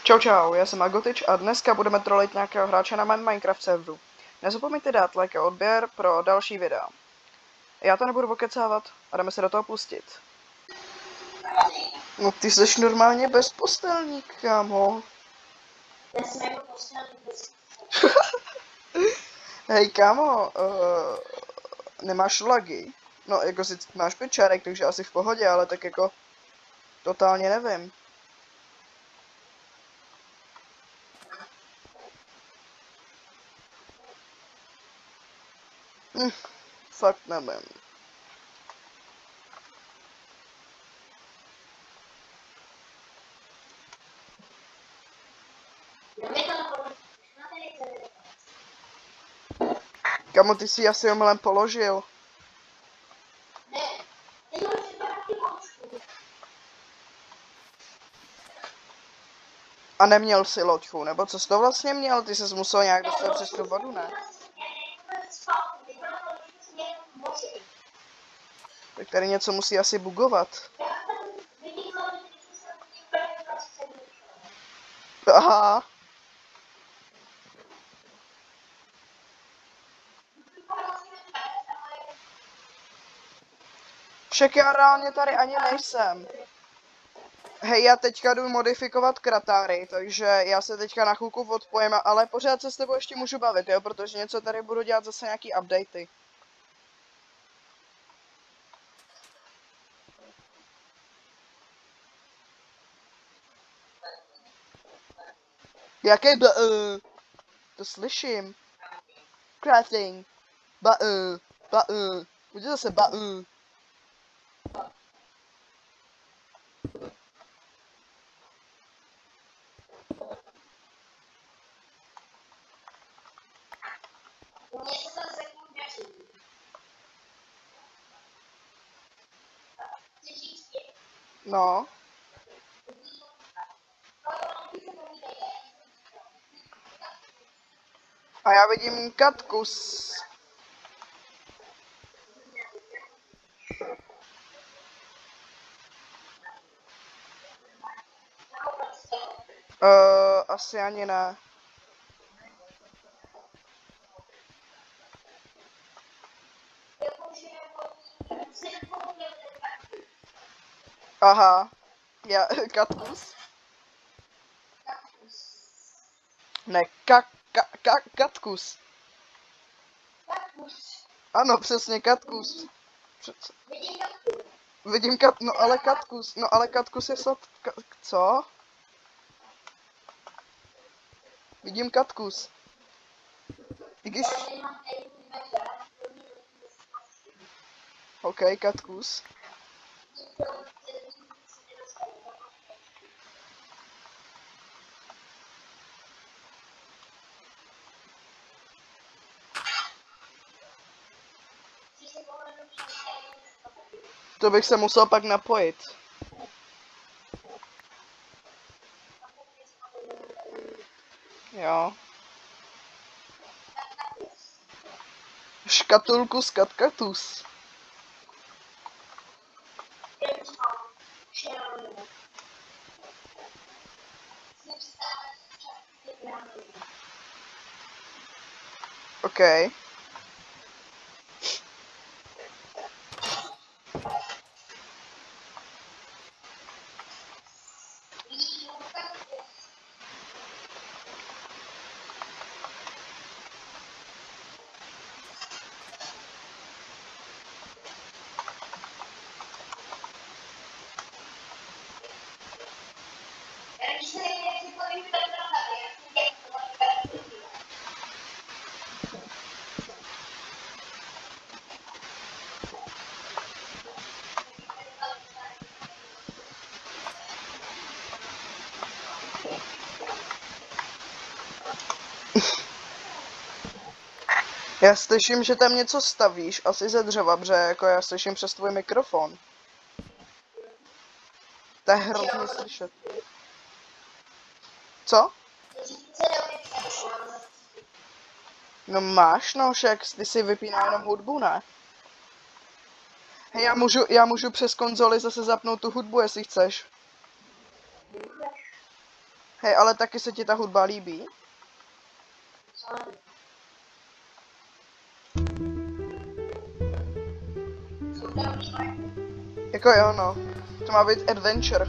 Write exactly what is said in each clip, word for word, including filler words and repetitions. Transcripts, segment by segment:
Čau čau, já jsem Agotič a dneska budeme trolit nějakého hráče na mém Minecraft serveru. Nezapomeňte dát like a odběr pro další videa. Já to nebudu okecávat a jdeme se do toho pustit. No ty jsi normálně bezpostelník, kámo. Já jsem jako postelník. Hej kámo, uh, nemáš lagy? No jako si máš pečárek, takže asi v pohodě, ale tak jako totálně nevím. Hm, fakt nevím. Kamo, ty si asi omylem položil. A neměl si loďku, nebo co jsi to vlastně měl? Ty jsi musel nějak dostat přes tu vodu, ne? Tak tady něco musí asi bugovat. Aha. Však já reálně tady ani nejsem. Hej, já teďka jdu modifikovat kratáry, takže já se teďka na chvilku odpojím, ale pořád se s tebou ještě můžu bavit, jo, protože něco tady budu dělat zase nějaký updaty. Jaký b... Uh, to slyším. Crafting. Ba... Uh, ba... Uh. Bude zase ba... Uh. No. A já vidím katkus. Uh, asi ani ne. Aha, já, katkus. Ne, ka, ka, ka, katkus. Ano, přesně, katkus. Přece. Vidím kat, no ale katkus, no ale katkus je slat, ka, co? Vidím katkus. I když... OK, katkus. To bych se musel pak napojit. Jo. Škatulku z katkatus. OK. Já slyším, že tam něco stavíš, asi ze dřeva, protože jako já slyším přes tvůj mikrofon. To je hrozně slyšet. Co? No máš, no však ty si vypíná jenom hudbu, ne? Hej, já můžu, já můžu přes konzoli zase zapnout tu hudbu, jestli chceš. Hej, ale taky se ti ta hudba líbí? Jako jo, no. To má být adventure.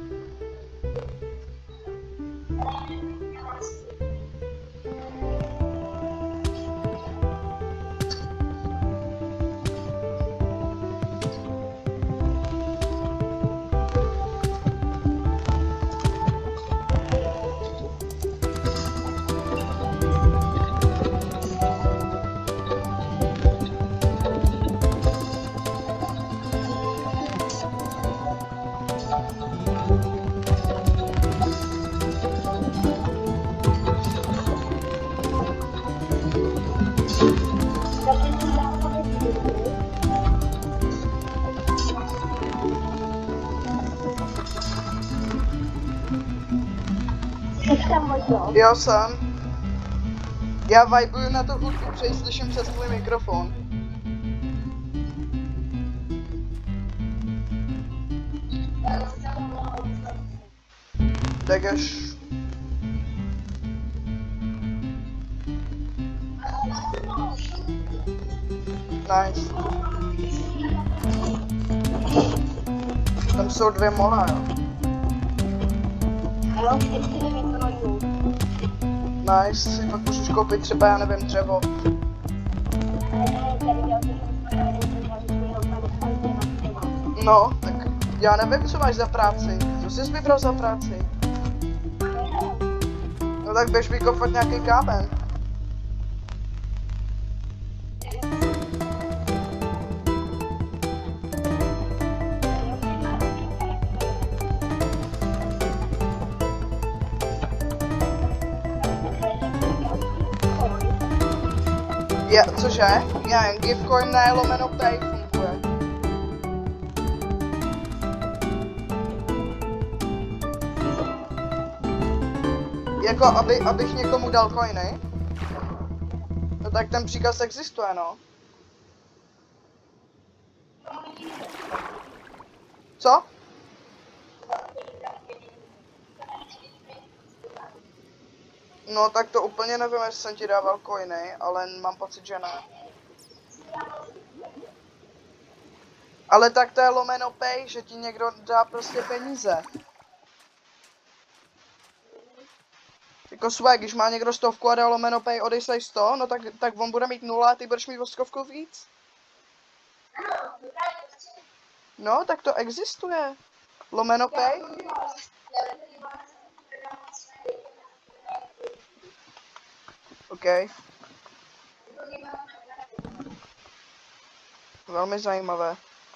Jo, jsem. Já vibuju na tu hudbu, přeji slyším přes tvůj mikrofon. Tak až... Nice. Tam jsou dvě mola, jo. Nice, si pak můžeš koupit třeba, já nevím, dřevo. No, tak já nevím, co máš za práci. Co jsi vybral za práci? No tak běž vykopat nějaký kámen. Ja, cože? Já jen Givecoin ne lomeno pay funguje. Jako aby, abych někomu dal coiny? No tak ten příkaz existuje, no. Co? No tak to úplně nevím, jestli jsem ti dával coiny, ale mám pocit, že ne. Ale tak to je lomeno pay, že ti někdo dá prostě peníze. Jako své, když má někdo stovku a dá lomeno pay, odejsej sto, no tak, tak on bude mít nula a ty budeš mít o stovku víc. No, tak to existuje. Lomeno pay. OK. Velmi zajímavé.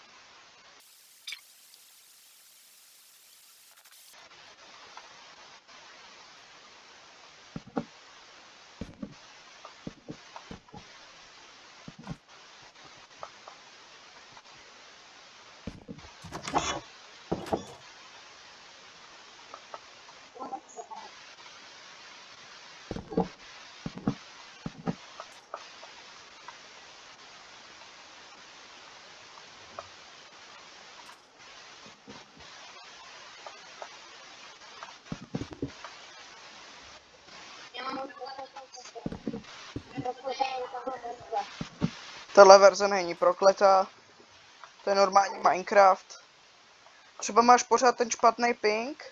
Tahle verze není prokletá. To je normální Minecraft. Třeba máš pořád ten špatný ping.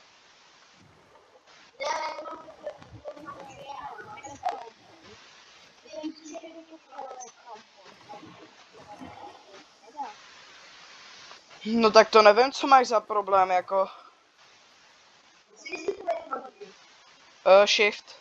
No tak to nevím, co máš za problém, jako... Uh, shift.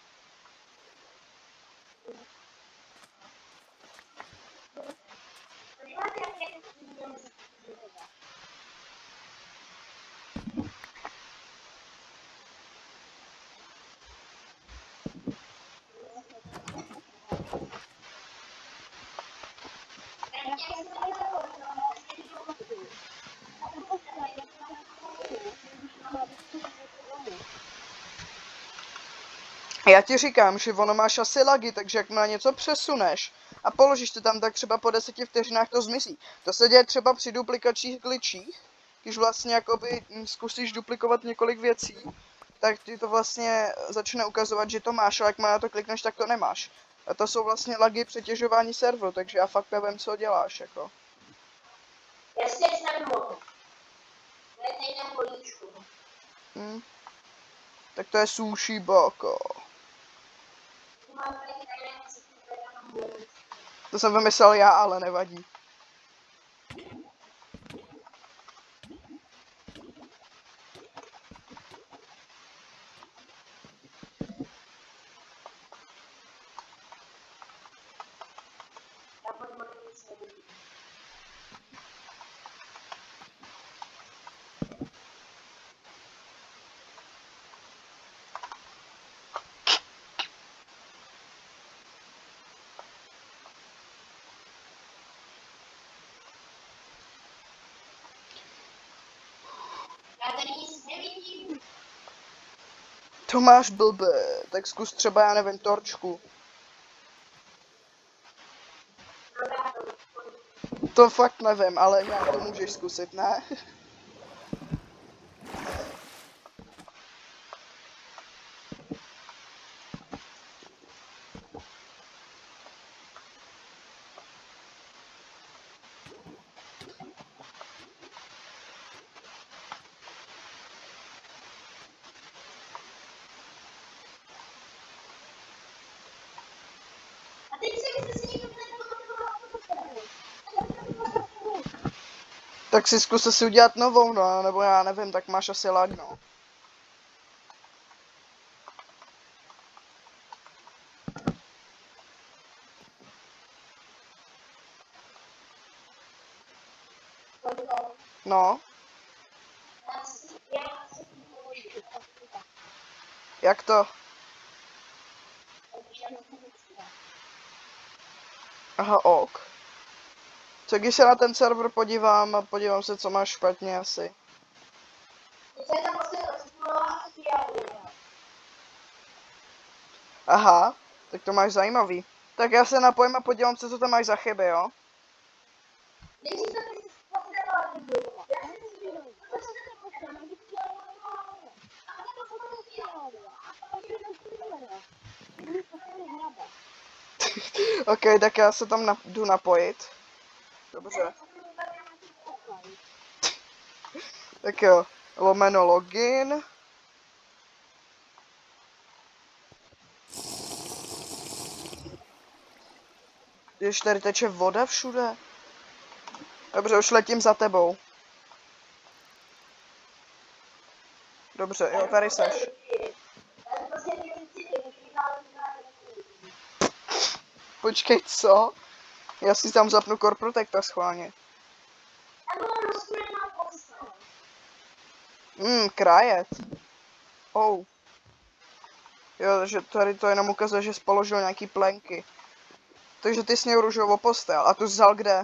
Já ti říkám, že ono máš asi lagy, takže jak na něco přesuneš a položíš to tam, tak třeba po deseti vteřinách to zmizí. To se děje třeba při duplikačních glitchích, když vlastně jakoby zkusíš duplikovat několik věcí, tak ti to vlastně začne ukazovat, že to máš, ale jak na to klikneš, tak to nemáš. A to jsou vlastně lagy přetěžování serveru, takže já fakt nevím, co děláš, jako. Já si teď nevím. Já teď na políčku. Hm. Tak to je sushi boko. To jsem vymyslel já, ale nevadí. Já tady nic nevidím. To máš blbé, tak zkus třeba, já nevím, torčku. To fakt nevím, ale nějak to můžeš zkusit, ne? A teď si myslím, že někdo Tak si zkus si udělat novou, no, nebo já nevím, tak máš asi lag, no. No, jak to? Aha, ok. Co když se na ten server podívám a podívám se, co máš špatně asi. Aha, tak to máš zajímavý. Tak já se napojím a podívám se, co tam máš za chyby, jo? OK, tak já se tam na, jdu napojit. Dobře. Tak jo, lomeno login. Když tady teče voda všude. Dobře, už letím za tebou. Dobře, jo, tady seš. Počkej, co? Já si tam zapnu Core Protector schválně. Hmm, krajet. Oh. Jo, že tady to jenom ukazuje, že jsi položil nějaký plenky. Takže ty jsi měl růžovou postel. A tu vzal kde?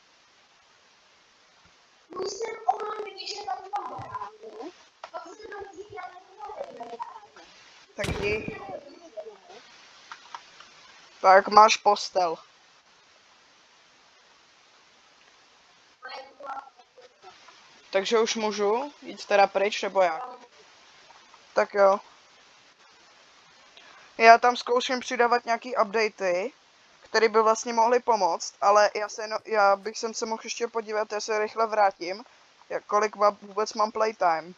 Tak jdi. Tak máš postel. Takže už můžu jít teda pryč, nebo jak? Tak jo. Já tam zkouším přidávat nějaký updaty, které by vlastně mohly pomoct, ale já, se no, já bych sem se mohl ještě podívat, já se rychle vrátím, jak kolik má, vůbec mám playtime.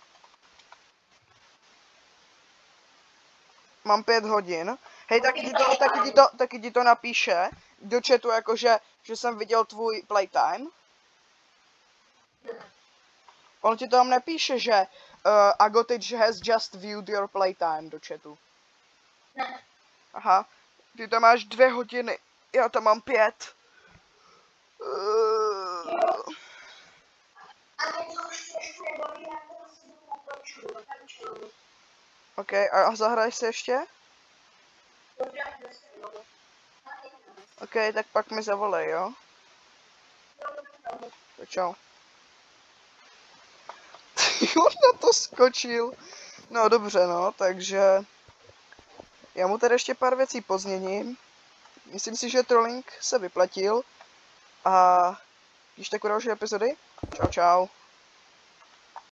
Mám pět hodin. Hej, taky ti to, taky ti to, taky ti to napíše do chatu, jakože, že jsem viděl tvůj playtime. On ti tam nepíše, že uh, Agotage has just viewed your playtime do chatu. Ne. Aha, ty tam máš dvě hodiny, já tam mám pět. Uh... OK, a zahraješ se ještě? OK, tak pak mi zavolej, jo? Tak čau. On na to skočil. No dobře, no, takže... Já mu tady ještě pár věcí pozměním. Myslím si, že trolling se vyplatil. A... Když tak u další epizody. Čau, čau.